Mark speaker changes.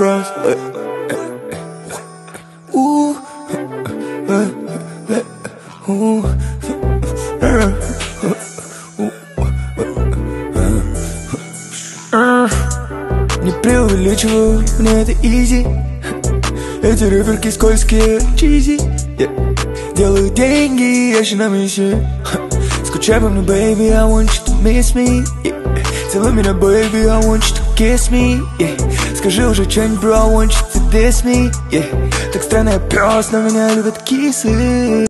Speaker 1: фраз. Не преувеличиваю, мне это изи. Эти рэперки скользкие, чизи. Делаю деньги, я еще на миссии. Скучай по мне, baby, I want you to miss me. Целуй меня, baby, I want you to kiss me. Скажи уже что-нибудь, bro, I want you to diss me. Так странно, я пёс, но меня любят кисы.